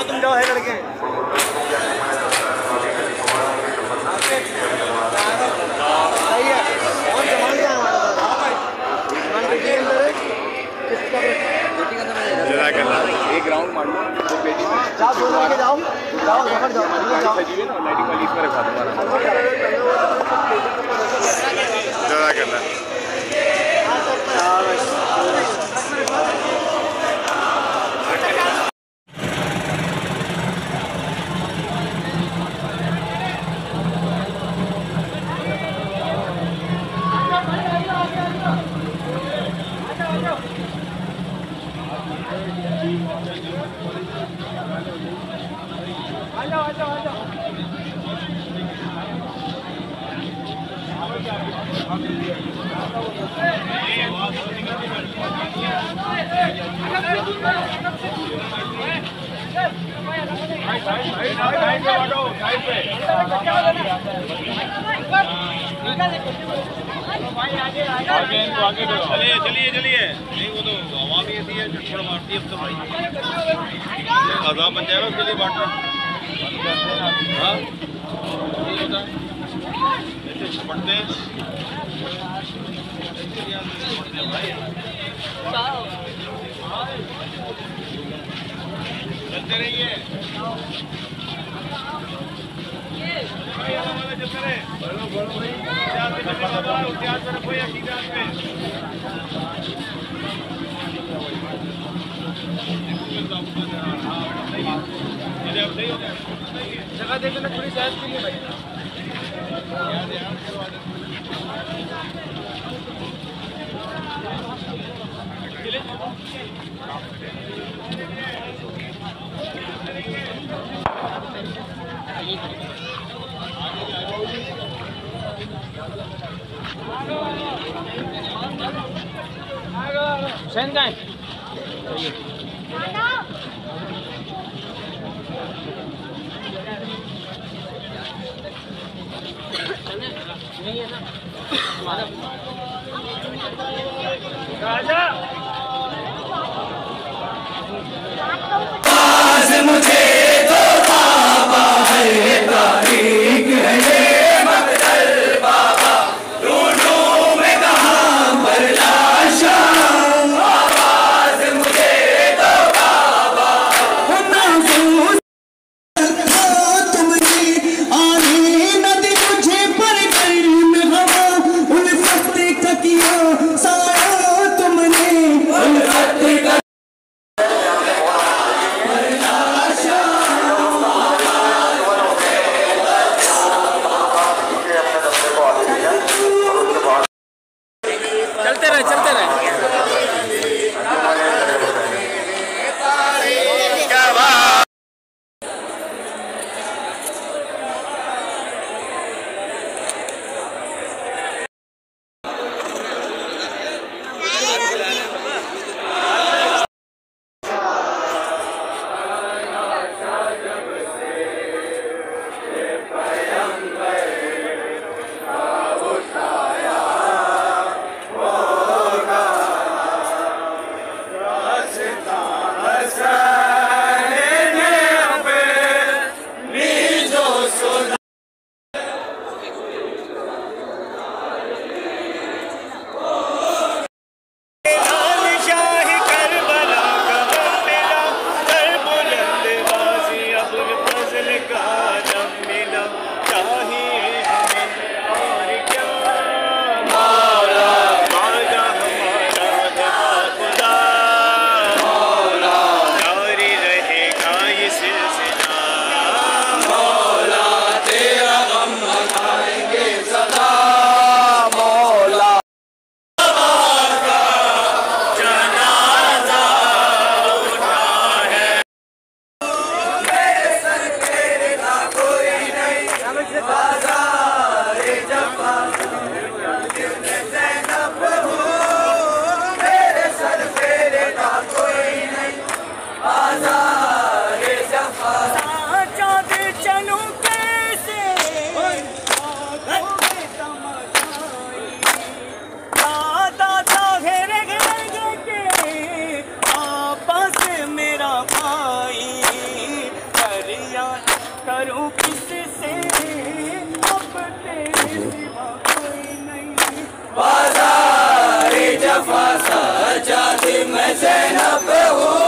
जाओ तुम जाओ है लड़के सही है और जमान क्या हमारा एक ग्राउंड मान लो तो बेटी जाओ दोनों आगे जाओ जाओ जाओ जाओ सजी हुई ना लाइटिंग वाली इसमें रखा तुम्हारा ज़्यादा करना चलिए चलिए चलिए नहीं वो तो हवा भी ऐसी है झटपट मारती है अब तो भाई अजाब बन जाएगा उसके लिए वाटर हाँ ऐसे झपटते भाई चलते रहिए चलते रहे जगह देखे ना थोड़ी साइज के लिए भाई हुसैन जाए राजा मुझे तो बाबा है तारीख है ये मकदर बाबा ढूंढूं मैं कहाँ पर लाशा आवाज मुझे तो बाबा तुमने आने न दे मुझे पर गर्म हवा उन फस्ते का किया साया तुमने मुस्तफा सजाद में ज़ैनब हूँ।